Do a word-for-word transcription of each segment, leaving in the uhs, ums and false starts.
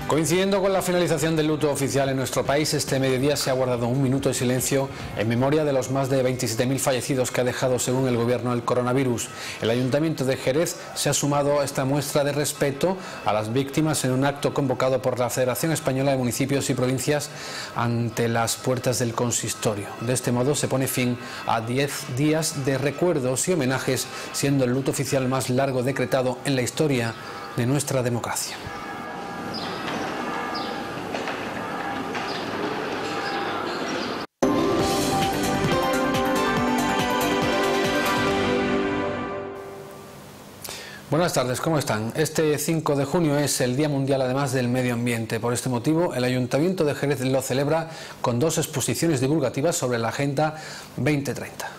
Coincidiendo con la finalización del luto oficial en nuestro país, este mediodía se ha guardado un minuto de silencio en memoria de los más de veintisiete mil fallecidos que ha dejado, según el gobierno, el coronavirus. El Ayuntamiento de Jerez se ha sumado a esta muestra de respeto a las víctimas en un acto convocado por la Federación Española de Municipios y Provincias ante las puertas del consistorio. De este modo se pone fin a diez días de recuerdos y homenajes, siendo el luto oficial más largo decretado en la historia de nuestra democracia. Buenas tardes, ¿cómo están? Este cinco de junio es el Día Mundial, además, del Medio Ambiente. Por este motivo, el Ayuntamiento de Jerez lo celebra con dos exposiciones divulgativas sobre la Agenda veinte treinta.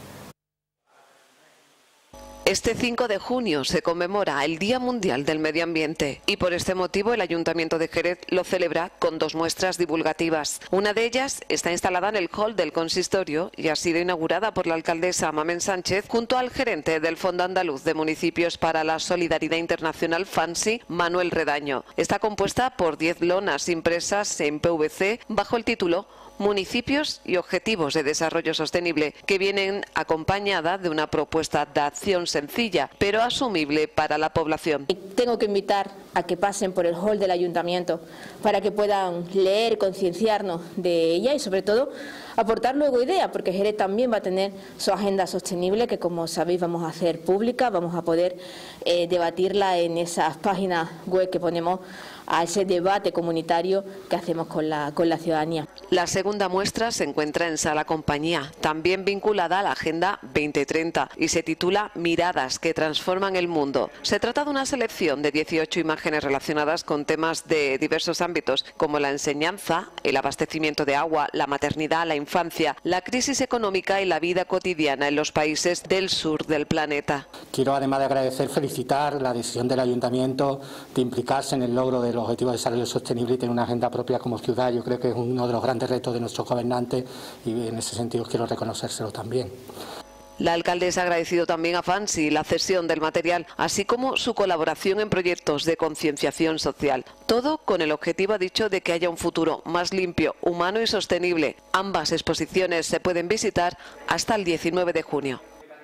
Este cinco de junio se conmemora el Día Mundial del Medio Ambiente y por este motivo el Ayuntamiento de Jerez lo celebra con dos muestras divulgativas. Una de ellas está instalada en el hall del consistorio y ha sido inaugurada por la alcaldesa Mamen Sánchez junto al gerente del Fondo Andaluz de Municipios para la Solidaridad Internacional, FANSI, Manuel Redaño. Está compuesta por diez lonas impresas en P V C bajo el título Municipios y Objetivos de Desarrollo Sostenible, que vienen acompañada de una propuesta de acción sencilla, pero asumible para la población. Tengo que invitar a que pasen por el hall del Ayuntamiento para que puedan leer, concienciarnos de ella y, sobre todo, aportar luego ideas, porque Jerez también va a tener su agenda sostenible, que, como sabéis, vamos a hacer pública, vamos a poder eh, debatirla en esas páginas web que ponemos a ese debate comunitario que hacemos con la, con la ciudadanía. La segunda muestra se encuentra en Sala Compañía, también vinculada a la Agenda veinte treinta, y se titula Miradas que transforman el mundo. Se trata de una selección de dieciocho imágenes relacionadas con temas de diversos ámbitos, como la enseñanza, el abastecimiento de agua, la maternidad, la infancia, la crisis económica y la vida cotidiana en los países del sur del planeta. Quiero, además de agradecer, felicitar la decisión del Ayuntamiento de implicarse en el logro de los Objetivos de Desarrollo Sostenible y tener una agenda propia como ciudad. Yo creo que es uno de los grandes retos de nuestros gobernantes y en ese sentido quiero reconocérselo también. La alcaldesa ha agradecido también a FANSI la cesión del material, así como su colaboración en proyectos de concienciación social. Todo con el objetivo, ha dicho, de que haya un futuro más limpio, humano y sostenible. Ambas exposiciones se pueden visitar hasta el diecinueve de junio.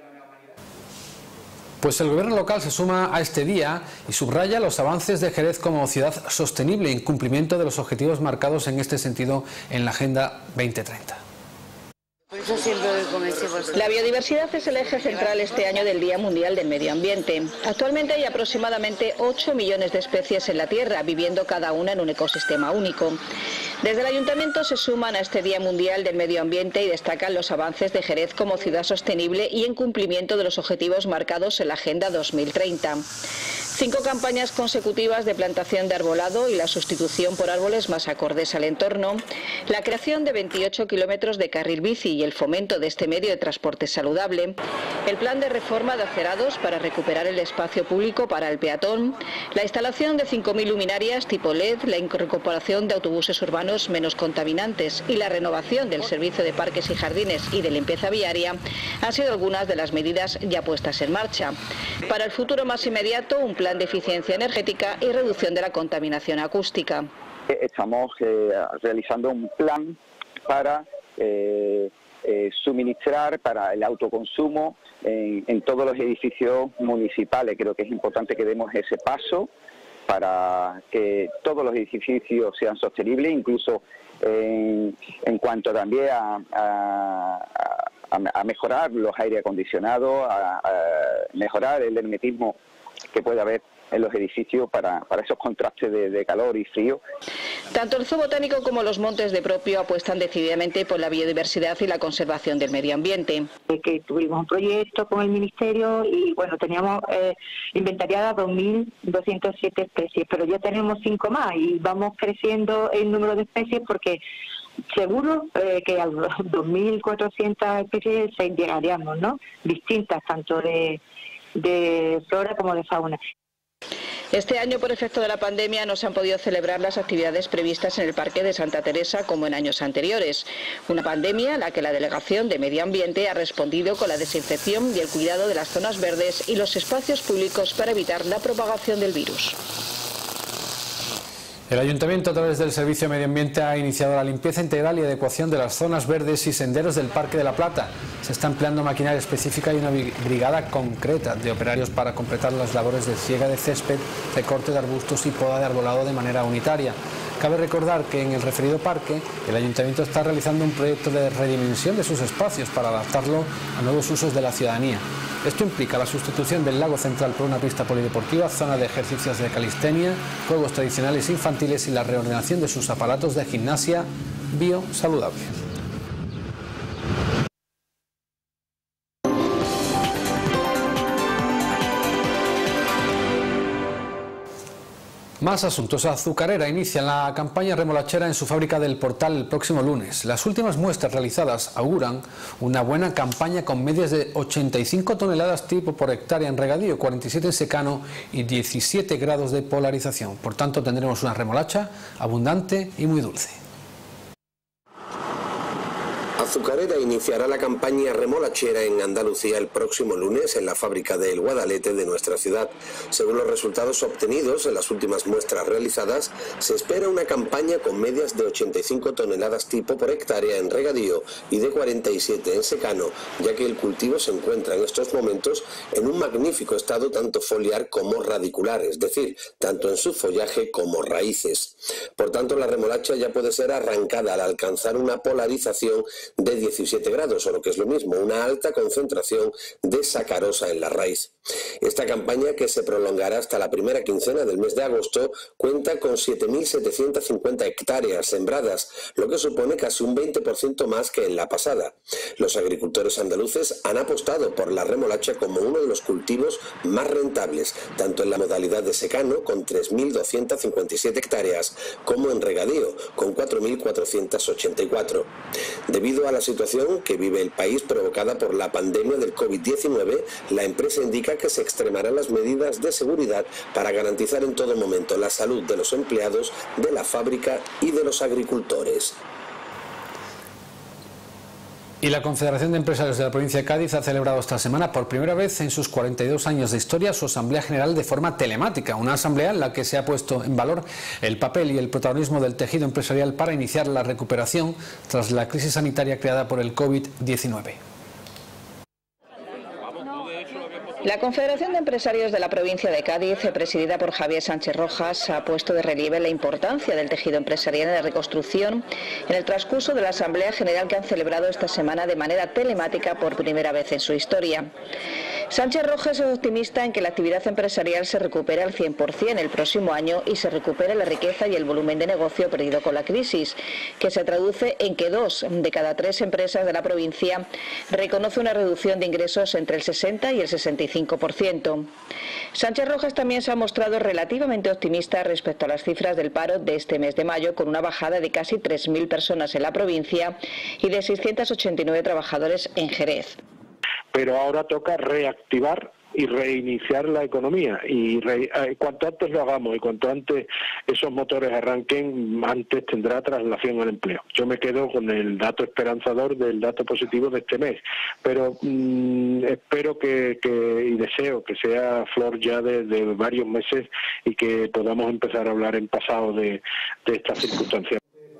Pues el gobierno local se suma a este día y subraya los avances de Jerez como ciudad sostenible en cumplimiento de los objetivos marcados en este sentido en la Agenda veinte treinta. La biodiversidad es el eje central este año del Día Mundial del Medio Ambiente. Actualmente hay aproximadamente ocho millones de especies en la Tierra, viviendo cada una en un ecosistema único. Desde el Ayuntamiento se suman a este Día Mundial del Medio Ambiente y destacan los avances de Jerez como ciudad sostenible y en cumplimiento de los objetivos marcados en la Agenda dos mil treinta. Cinco campañas consecutivas de plantación de arbolado y la sustitución por árboles más acordes al entorno, la creación de veintiocho kilómetros de carril bici y el fomento de este medio de transporte saludable, el plan de reforma de acerados para recuperar el espacio público para el peatón, la instalación de cinco mil luminarias tipo L E D, la incorporación de autobuses urbanos menos contaminantes y la renovación del servicio de parques y jardines y de limpieza viaria han sido algunas de las medidas ya puestas en marcha. Para el futuro más inmediato, un plan de eficiencia energética y reducción de la contaminación acústica. Estamos eh, realizando un plan para eh, eh, suministrar para el autoconsumo en, en todos los edificios municipales. Creo que es importante que demos ese paso para que todos los edificios sean sostenibles, incluso en, en cuanto también a, a, a, a mejorar los aire acondicionados, a, a mejorar el hermetismo que puede haber en los edificios para, para esos contrastes de, de calor y frío. Tanto el Zoo Botánico como los Montes de Propio apuestan decididamente por la biodiversidad y la conservación del medio ambiente. Que tuvimos un proyecto con el Ministerio y bueno, teníamos eh, inventariadas dos mil doscientas siete especies, pero ya tenemos cinco más y vamos creciendo el número de especies porque seguro eh, que a los dos mil cuatrocientas especies llegaríamos, ¿no? Distintas, tanto de, de flora como de fauna. Este año, por efecto de la pandemia, no se han podido celebrar las actividades previstas en el Parque de Santa Teresa como en años anteriores. Una pandemia a la que la Delegación de Medio Ambiente ha respondido con la desinfección y el cuidado de las zonas verdes y los espacios públicos para evitar la propagación del virus. El Ayuntamiento, a través del Servicio de Medio Ambiente, ha iniciado la limpieza integral y adecuación de las zonas verdes y senderos del Parque de la Plata. Se está empleando maquinaria específica y una brigada concreta de operarios para completar las labores de siega de césped, recorte de arbustos y poda de arbolado de manera unitaria. Cabe recordar que en el referido parque el Ayuntamiento está realizando un proyecto de redimensión de sus espacios para adaptarlo a nuevos usos de la ciudadanía. Esto implica la sustitución del lago central por una pista polideportiva, zona de ejercicios de calistenia, juegos tradicionales infantiles y la reordenación de sus aparatos de gimnasia biosaludable. Más asuntos. Azucarera inicia la campaña remolachera en su fábrica del Portal el próximo lunes. Las últimas muestras realizadas auguran una buena campaña con medias de ochenta y cinco toneladas tipo por hectárea en regadío, cuarenta y siete en secano y diecisiete grados de polarización. Por tanto, tendremos una remolacha abundante y muy dulce. Azucarera iniciará la campaña remolachera en Andalucía el próximo lunes en la fábrica de El Guadalete de nuestra ciudad. Según los resultados obtenidos en las últimas muestras realizadas, se espera una campaña con medias de ochenta y cinco toneladas tipo por hectárea en regadío y de cuarenta y siete en secano, ya que el cultivo se encuentra en estos momentos en un magnífico estado tanto foliar como radicular, es decir, tanto en su follaje como raíces. Por tanto, la remolacha ya puede ser arrancada al alcanzar una polarización de diecisiete grados, o lo que es lo mismo, una alta concentración de sacarosa en la raíz. Esta campaña, que se prolongará hasta la primera quincena del mes de agosto, cuenta con siete mil setecientas cincuenta hectáreas sembradas, lo que supone casi un veinte por ciento más que en la pasada. Los agricultores andaluces han apostado por la remolacha como uno de los cultivos más rentables, tanto en la modalidad de secano, con tres mil doscientas cincuenta y siete hectáreas, como en regadío, con cuatro mil cuatrocientas ochenta y cuatro. Debido a la situación que vive el país provocada por la pandemia del COVID diecinueve, la empresa indica que se extremarán las medidas de seguridad para garantizar en todo momento la salud de los empleados de la fábrica y de los agricultores. Y la Confederación de Empresarios de la provincia de Cádiz ha celebrado esta semana por primera vez en sus cuarenta y dos años de historia su Asamblea General de forma telemática, una asamblea en la que se ha puesto en valor el papel y el protagonismo del tejido empresarial para iniciar la recuperación tras la crisis sanitaria creada por el COVID diecinueve. La Confederación de Empresarios de la provincia de Cádiz, presidida por Javier Sánchez Rojas, ha puesto de relieve la importancia del tejido empresarial en la reconstrucción en el transcurso de la Asamblea General que han celebrado esta semana de manera telemática por primera vez en su historia. Sánchez Rojas es optimista en que la actividad empresarial se recupere al cien por cien el próximo año y se recupere la riqueza y el volumen de negocio perdido con la crisis, que se traduce en que dos de cada tres empresas de la provincia reconoce una reducción de ingresos entre el sesenta y el sesenta y cinco por ciento. Sánchez Rojas también se ha mostrado relativamente optimista respecto a las cifras del paro de este mes de mayo, con una bajada de casi tres mil personas en la provincia y de seiscientos ochenta y nueve trabajadores en Jerez. Pero ahora toca reactivar y reiniciar la economía, y re, eh, cuanto antes lo hagamos y cuanto antes esos motores arranquen, antes tendrá traslación al empleo. Yo me quedo con el dato esperanzador del dato positivo de este mes, pero mmm, espero que, que y deseo que sea flor ya de, de varios meses y que podamos empezar a hablar en pasado de, de estas circunstancias.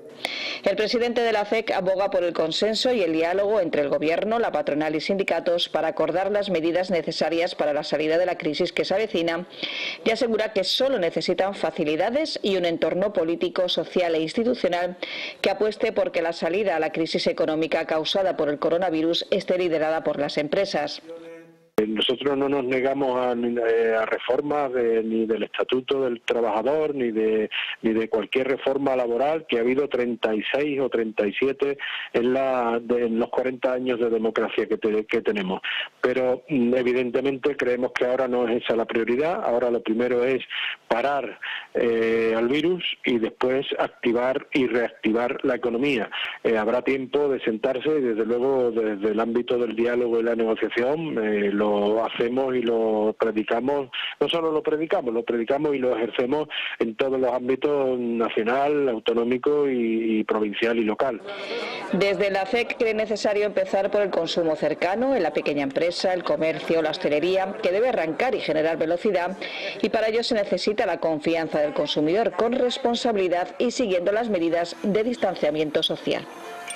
El presidente de la A C E C aboga por el consenso y el diálogo entre el Gobierno, la patronal y sindicatos para acordar las medidas necesarias para la salida de la crisis que se avecina y asegura que solo necesitan facilidades y un entorno político, social e institucional que apueste por que la salida a la crisis económica causada por el coronavirus esté liderada por las empresas. Nosotros no nos negamos a, a reformas de, ni del Estatuto del Trabajador ni de ni de cualquier reforma laboral, que ha habido treinta y seis o treinta y siete en, la, de, en los cuarenta años de democracia que, te, que tenemos. Pero evidentemente creemos que ahora no es esa la prioridad. Ahora lo primero es parar eh, al virus y después activar y reactivar la economía. Eh, habrá tiempo de sentarse y desde luego desde el ámbito del diálogo y la negociación eh, lo hacemos y lo predicamos, no solo lo predicamos, lo predicamos y lo ejercemos en todos los ámbitos nacional, autonómico y, y provincial y local. Desde la A C E C cree necesario empezar por el consumo cercano, en la pequeña empresa, el comercio, la hostelería, que debe arrancar y generar velocidad, y para ello se necesita facilita la confianza del consumidor con responsabilidad y siguiendo las medidas de distanciamiento social.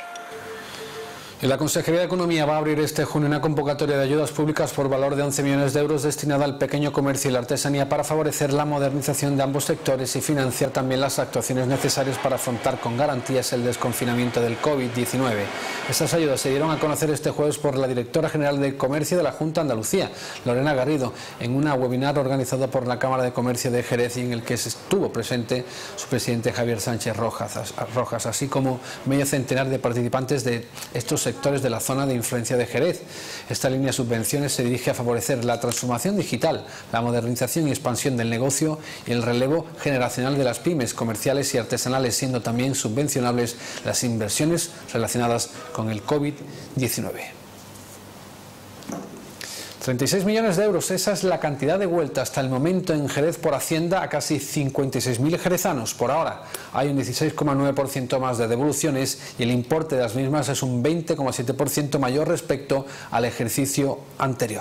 La Consejería de Economía va a abrir este junio una convocatoria de ayudas públicas por valor de once millones de euros destinada al pequeño comercio y la artesanía para favorecer la modernización de ambos sectores y financiar también las actuaciones necesarias para afrontar con garantías el desconfinamiento del COVID diecinueve. Estas ayudas se dieron a conocer este jueves por la directora general de Comercio de la Junta de Andalucía, Lorena Garrido, en una webinar organizado por la Cámara de Comercio de Jerez y en el que estuvo presente su presidente Javier Sánchez Rojas, Rojas así como medio centenar de participantes de estos sectores de la zona de influencia de Jerez. Esta línea de subvenciones se dirige a favorecer la transformación digital, la modernización y expansión del negocio y el relevo generacional de las pymes comerciales y artesanales, siendo también subvencionables las inversiones relacionadas con el COVID diecinueve. treinta y seis millones de euros, esa es la cantidad devuelta hasta el momento en Jerez por Hacienda a casi cincuenta y seis mil jerezanos. Por ahora hay un dieciséis coma nueve por ciento más de devoluciones y el importe de las mismas es un veinte coma siete por ciento mayor respecto al ejercicio anterior.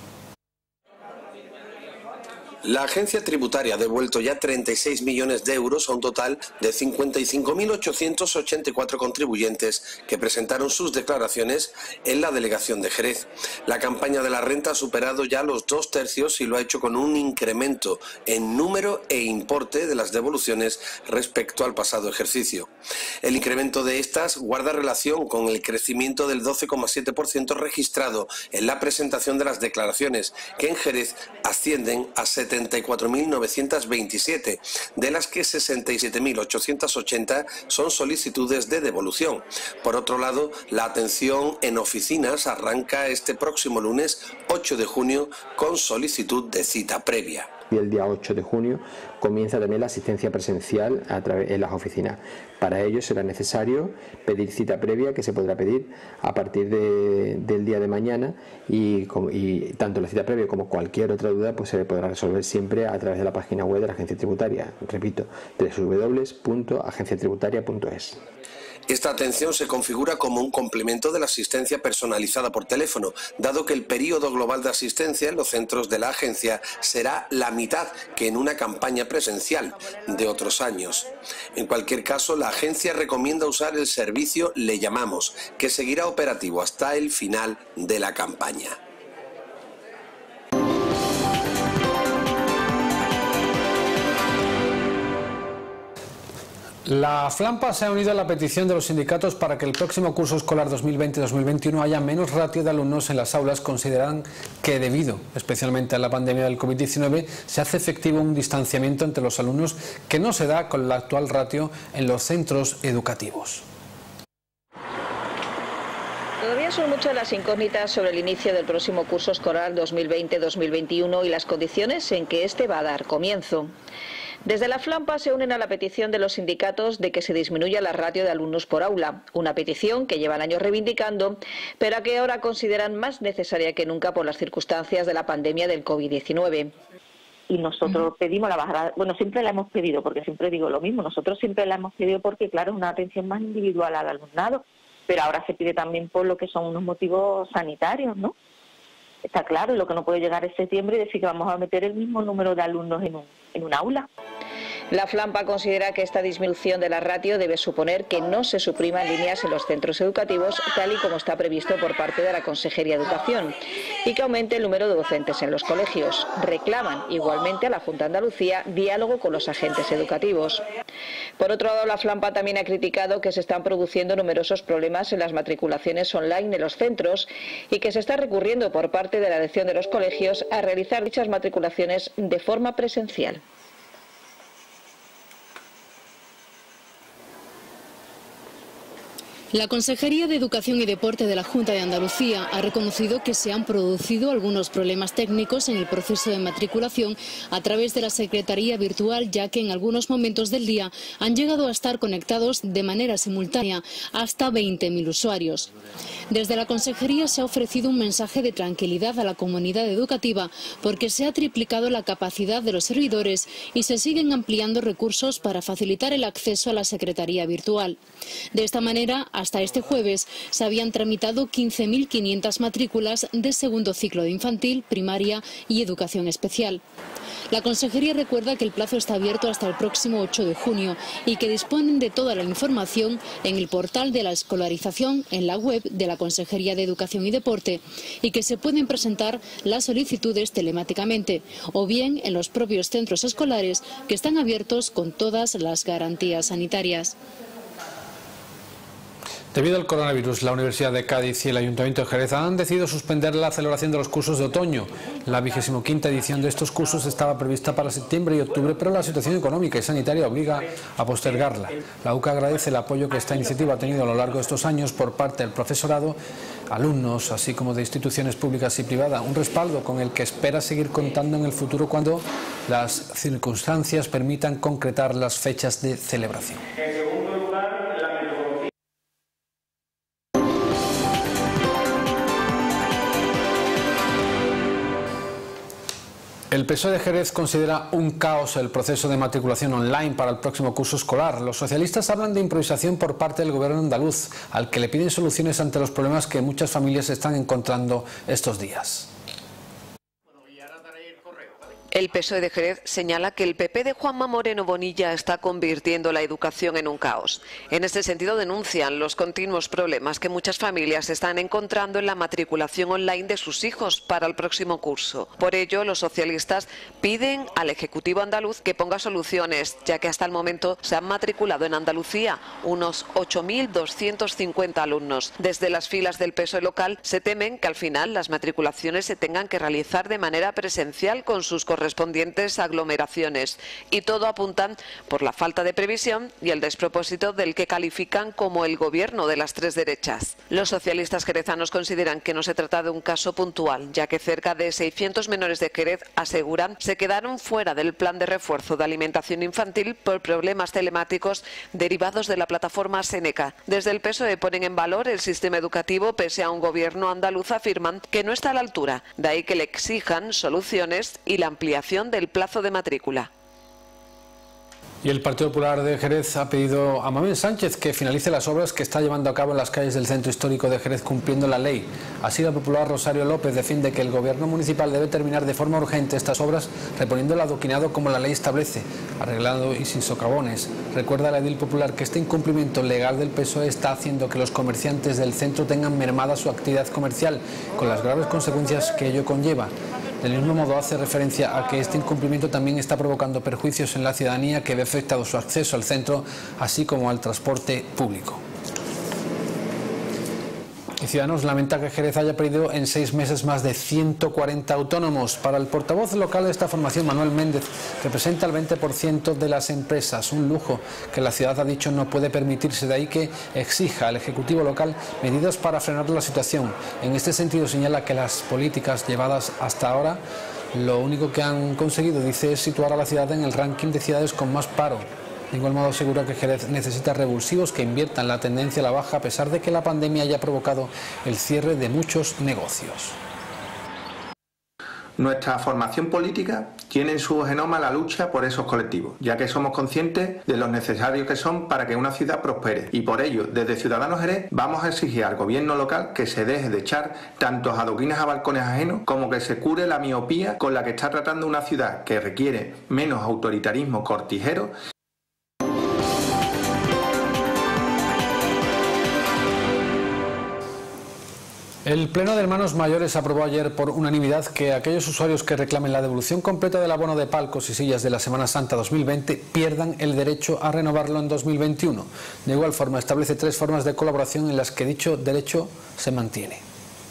La agencia tributaria ha devuelto ya treinta y seis millones de euros a un total de cincuenta y cinco mil ochocientos ochenta y cuatro contribuyentes que presentaron sus declaraciones en la delegación de Jerez. La campaña de la renta ha superado ya los dos tercios y lo ha hecho con un incremento en número e importe de las devoluciones respecto al pasado ejercicio. El incremento de estas guarda relación con el crecimiento del doce coma siete por ciento registrado en la presentación de las declaraciones, que en Jerez ascienden a setenta y cuatro mil novecientos veintisiete, de las que sesenta y siete mil ochocientos ochenta son solicitudes de devolución. Por otro lado, la atención en oficinas arranca este próximo lunes ocho de junio con solicitud de cita previa. Y el día ocho de junio comienza también la asistencia presencial a través en las oficinas. Para ello será necesario pedir cita previa, que se podrá pedir a partir de, del día de mañana, y, y tanto la cita previa como cualquier otra duda pues se podrá resolver siempre a través de la página web de la Agencia Tributaria. Repito, doble u doble u doble u punto agencia tributaria punto es. Esta atención se configura como un complemento de la asistencia personalizada por teléfono, dado que el período global de asistencia en los centros de la agencia será la mitad que en una campaña presencial de otros años. En cualquier caso, la agencia recomienda usar el servicio Le Llamamos, que seguirá operativo hasta el final de la campaña. La Flampa se ha unido a la petición de los sindicatos para que el próximo curso escolar dos mil veinte dos mil veintiuno haya menos ratio de alumnos en las aulas. Consideran que debido especialmente a la pandemia del COVID diecinueve se hace efectivo un distanciamiento entre los alumnos que no se da con la actual ratio en los centros educativos. Todavía son muchas las incógnitas sobre el inicio del próximo curso escolar dos mil veinte dos mil veintiuno y las condiciones en que este va a dar comienzo. Desde la Flampa se unen a la petición de los sindicatos de que se disminuya la ratio de alumnos por aula, una petición que llevan años reivindicando, pero que ahora consideran más necesaria que nunca por las circunstancias de la pandemia del COVID diecinueve. Y nosotros pedimos la bajada, bueno, siempre la hemos pedido, porque siempre digo lo mismo, nosotros siempre la hemos pedido porque, claro, es una atención más individual al alumnado, pero ahora se pide también por lo que son unos motivos sanitarios, ¿no? Está claro, lo que no puede llegar es septiembre y decir que vamos a meter el mismo número de alumnos en un, en un aula. La Flampa considera que esta disminución de la ratio debe suponer que no se supriman líneas en los centros educativos, tal y como está previsto por parte de la Consejería de Educación, y que aumente el número de docentes en los colegios. Reclaman igualmente a la Junta de Andalucía diálogo con los agentes educativos. Por otro lado, la Flampa también ha criticado que se están produciendo numerosos problemas en las matriculaciones online de los centros y que se está recurriendo por parte de la dirección de los colegios a realizar dichas matriculaciones de forma presencial. La Consejería de Educación y Deporte de la Junta de Andalucía ha reconocido que se han producido algunos problemas técnicos en el proceso de matriculación a través de la Secretaría Virtual, ya que en algunos momentos del día han llegado a estar conectados de manera simultánea hasta veinte mil usuarios. Desde la Consejería se ha ofrecido un mensaje de tranquilidad a la comunidad educativa porque se ha triplicado la capacidad de los servidores y se siguen ampliando recursos para facilitar el acceso a la Secretaría Virtual. De esta manera, hasta este jueves se habían tramitado quince mil quinientas matrículas de segundo ciclo de infantil, primaria y educación especial. La Consejería recuerda que el plazo está abierto hasta el próximo ocho de junio y que disponen de toda la información en el portal de la escolarización en la web de la Consejería de Educación y Deporte y que se pueden presentar las solicitudes telemáticamente o bien en los propios centros escolares que están abiertos con todas las garantías sanitarias. Debido al coronavirus, la Universidad de Cádiz y el Ayuntamiento de Jerez han decidido suspender la celebración de los cursos de otoño. La vigésima quinta edición de estos cursos estaba prevista para septiembre y octubre, pero la situación económica y sanitaria obliga a postergarla. La U C A agradece el apoyo que esta iniciativa ha tenido a lo largo de estos años por parte del profesorado, alumnos, así como de instituciones públicas y privadas, un respaldo con el que espera seguir contando en el futuro cuando las circunstancias permitan concretar las fechas de celebración. El P S O E de Jerez considera un caos el proceso de matriculación online para el próximo curso escolar. Los socialistas hablan de improvisación por parte del gobierno andaluz, al que le piden soluciones ante los problemas que muchas familias están encontrando estos días. El P S O E de Jerez señala que el P P de Juanma Moreno Bonilla está convirtiendo la educación en un caos. En este sentido denuncian los continuos problemas que muchas familias están encontrando en la matriculación online de sus hijos para el próximo curso. Por ello, los socialistas piden al Ejecutivo andaluz que ponga soluciones, ya que hasta el momento se han matriculado en Andalucía unos ocho mil doscientos cincuenta alumnos. Desde las filas del P S O E local se temen que al final las matriculaciones se tengan que realizar de manera presencial con sus correspondientes aglomeraciones, y todo apuntan por la falta de previsión y el despropósito del que califican como el gobierno de las tres derechas. Los socialistas jerezanos consideran que no se trata de un caso puntual, ya que cerca de seiscientos menores de Jerez, aseguran, se quedaron fuera del plan de refuerzo de alimentación infantil por problemas telemáticos derivados de la plataforma Seneca. Desde el P S O E ponen en valor el sistema educativo pese a un gobierno andaluz, afirman que no está a la altura, de ahí que le exijan soluciones y la ampliación del plazo de matrícula. Y el Partido Popular de Jerez ha pedido a Manuel Sánchez que finalice las obras que está llevando a cabo en las calles del centro histórico de Jerez cumpliendo la ley. Así, la popular Rosario López defiende que el gobierno municipal debe terminar de forma urgente estas obras reponiendo el adoquinado como la ley establece, arreglado y sin socavones. Recuerda la edil popular que este incumplimiento legal del P S O E está haciendo que los comerciantes del centro tengan mermada su actividad comercial, con las graves consecuencias que ello conlleva. Del mismo modo, hace referencia a que este incumplimiento también está provocando perjuicios en la ciudadanía que ve afectado su acceso al centro, así como al transporte público. Y Ciudadanos lamenta que Jerez haya perdido en seis meses más de ciento cuarenta autónomos. Para el portavoz local de esta formación, Manuel Méndez, representa el veinte por ciento de las empresas, un lujo que la ciudad ha dicho no puede permitirse, de ahí que exija al Ejecutivo local medidas para frenar la situación. En este sentido señala que las políticas llevadas hasta ahora lo único que han conseguido, dice, es situar a la ciudad en el ranking de ciudades con más paro. De igual modo asegura que Jerez necesita revulsivos que inviertan la tendencia a la baja a pesar de que la pandemia haya provocado el cierre de muchos negocios. Nuestra formación política tiene en su genoma la lucha por esos colectivos, ya que somos conscientes de lo necesarios que son para que una ciudad prospere. Y por ello, desde Ciudadanos Jerez, vamos a exigir al gobierno local que se deje de echar tantos adoquines a balcones ajenos, como que se cure la miopía con la que está tratando una ciudad que requiere menos autoritarismo cortijero. El Pleno de Hermanos Mayores aprobó ayer por unanimidad que aquellos usuarios que reclamen la devolución completa del abono de palcos y sillas de la Semana Santa dos mil veinte pierdan el derecho a renovarlo en dos mil veintiuno. De igual forma, establece tres formas de colaboración en las que dicho derecho se mantiene.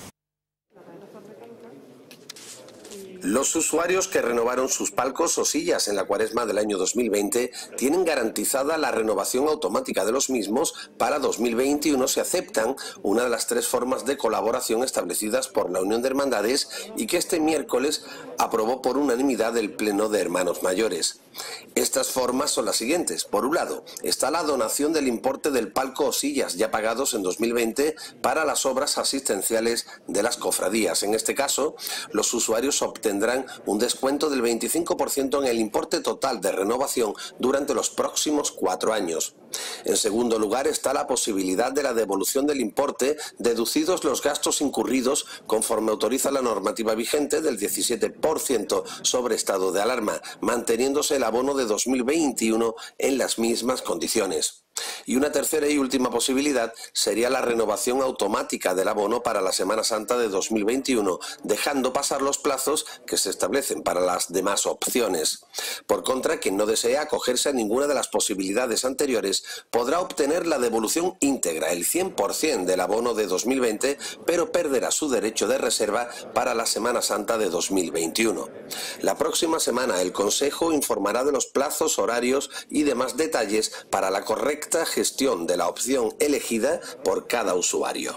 Los usuarios que renovaron sus palcos o sillas en la Cuaresma del año dos mil veinte tienen garantizada la renovación automática de los mismos para dos mil veintiuno si aceptan una de las tres formas de colaboración establecidas por la Unión de Hermandades y que este miércoles aprobó por unanimidad el Pleno de Hermanos Mayores. Estas formas son las siguientes. Por un lado, está la donación del importe del palco o sillas ya pagados en dos mil veinte para las obras asistenciales de las cofradías. En este caso, los usuarios obtendrán un descuento del veinticinco por ciento en el importe total de renovación durante los próximos cuatro años. En segundo lugar está la posibilidad de la devolución del importe, deducidos los gastos incurridos conforme autoriza la normativa vigente del diecisiete por ciento sobre estado de alarma, manteniéndose el abono de dos mil veintiuno en las mismas condiciones. Y una tercera y última posibilidad sería la renovación automática del abono para la Semana Santa de dos mil veintiuno, dejando pasar los plazos que se establecen para las demás opciones. Por contra, quien no desee acogerse a ninguna de las posibilidades anteriores podrá obtener la devolución íntegra, el cien por ciento del abono de dos mil veinte, pero perderá su derecho de reserva para la Semana Santa de dos mil veintiuno. La próxima semana el Consejo informará de los plazos, horarios y demás detalles para la correcta gestión de la opción elegida por cada usuario.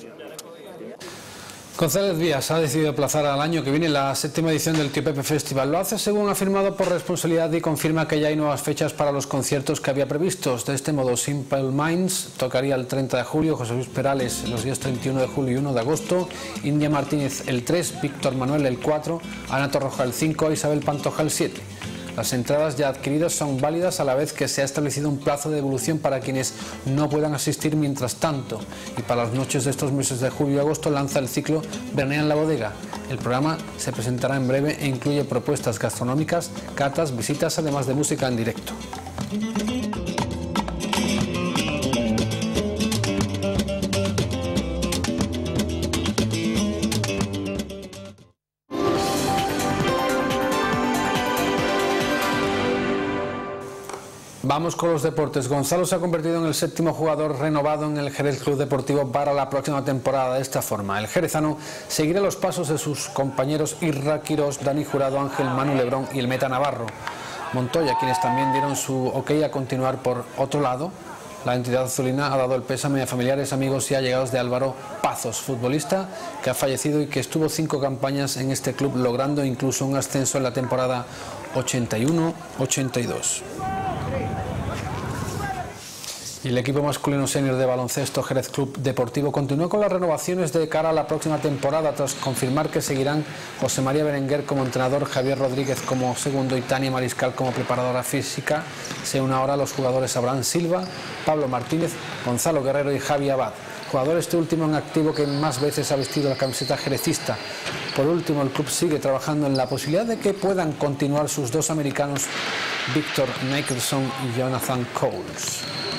González Vías ha decidido aplazar al año que viene la séptima edición del Tío Pepe Festival. Lo hace, según ha afirmado, por responsabilidad y confirma que ya hay nuevas fechas para los conciertos que había previstos. De este modo, Simple Minds tocaría el treinta de julio, José Luis Perales los días treinta y uno de julio y uno de agosto, India Martínez el tres, Víctor Manuel el cuatro, Ana Torroja el cinco, Isabel Pantoja el siete. Las entradas ya adquiridas son válidas a la vez que se ha establecido un plazo de devolución para quienes no puedan asistir mientras tanto. Y para las noches de estos meses de julio y agosto lanza el ciclo Vernea en la Bodega. El programa se presentará en breve e incluye propuestas gastronómicas, catas, visitas, además de música en directo. Vamos con los deportes. Gonzalo se ha convertido en el séptimo jugador renovado en el Jerez Club Deportivo para la próxima temporada. De esta forma, el jerezano seguirá los pasos de sus compañeros Irra Quirós, Dani Jurado, Ángel Manu Lebrón y el Meta Navarro. Montoya, quienes también dieron su ok a continuar. Por otro lado, la entidad azulina ha dado el pésame a familiares, amigos y allegados de Álvaro Pazos, futbolista que ha fallecido y que estuvo cinco campañas en este club, logrando incluso un ascenso en la temporada ochenta y uno ochenta y dos. Y el equipo masculino senior de baloncesto Jerez Club Deportivo continúa con las renovaciones de cara a la próxima temporada, tras confirmar que seguirán José María Berenguer como entrenador, Javier Rodríguez como segundo y Tania Mariscal como preparadora física. Se unen ahora los jugadores Abraham Silva, Pablo Martínez, Gonzalo Guerrero y Javi Abad. Jugador este último en activo que más veces ha vestido la camiseta jerezista. Por último, el club sigue trabajando en la posibilidad de que puedan continuar sus dos americanos, Víctor Nicholson y Jonathan Coles.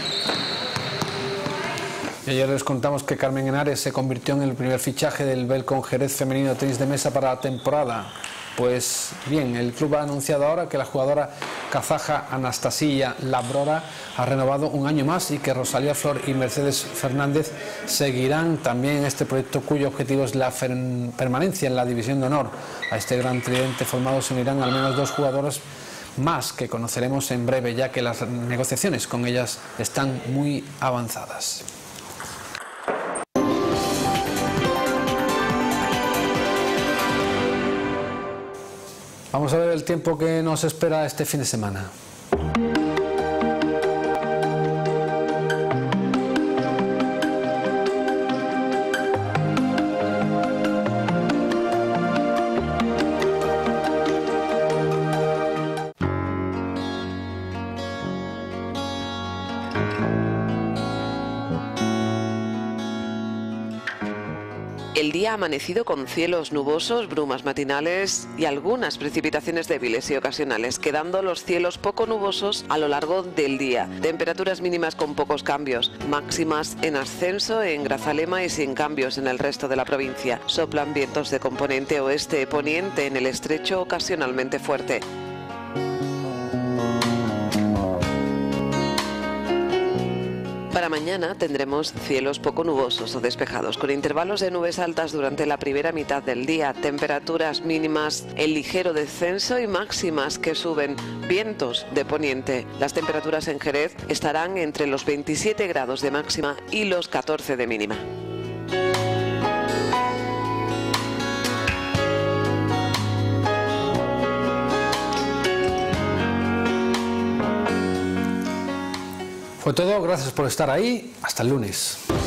Y ayer les contamos que Carmen Henares se convirtió en el primer fichaje del Belcon Jerez femenino de tenis de mesa para la temporada. Pues bien, el club ha anunciado ahora que la jugadora kazaja Anastasia Labrora ha renovado un año más y que Rosalía Flor y Mercedes Fernández seguirán también en este proyecto, cuyo objetivo es la permanencia en la división de honor. A este gran tridente formado se unirán al menos dos jugadoras más que conoceremos en breve, ya que las negociaciones con ellas están muy avanzadas. Vamos a ver el tiempo que nos espera este fin de semana. El día ha amanecido con cielos nubosos, brumas matinales y algunas precipitaciones débiles y ocasionales, quedando los cielos poco nubosos a lo largo del día. Temperaturas mínimas con pocos cambios, máximas en ascenso en Grazalema y sin cambios en el resto de la provincia. Soplan vientos de componente oeste-poniente en el estrecho, ocasionalmente fuerte. Para mañana tendremos cielos poco nubosos o despejados, con intervalos de nubes altas durante la primera mitad del día, temperaturas mínimas en ligero descenso y máximas que suben, vientos de poniente. Las temperaturas en Jerez estarán entre los veintisiete grados de máxima y los catorce de mínima. Fue todo, gracias por estar ahí, hasta el lunes.